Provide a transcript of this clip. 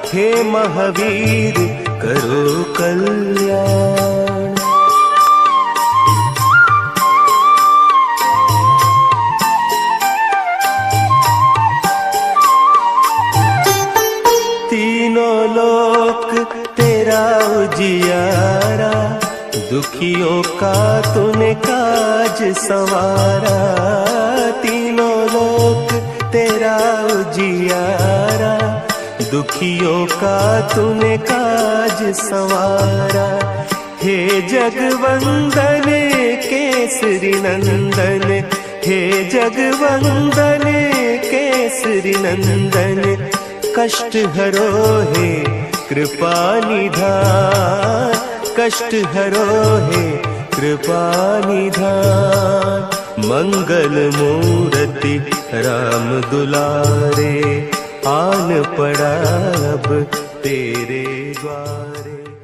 हे महावीर करो कल्याण। तीनों लोक तेरा उजियारा, दुखियों का तूने काज संवारा। तीनों लोक तेरा उजियारा, दुखियों का तूने काज संवारा। हे जगवंदन केसरी नंदन, हे जगवंदन केसरी नंदन, कष्ट हरो हे कृपा निधान, कष्ट हरो हे कृपा निधान। मंगल मूर्ति राम दुलारे, आन पड़ा अब तेरे द्वारे।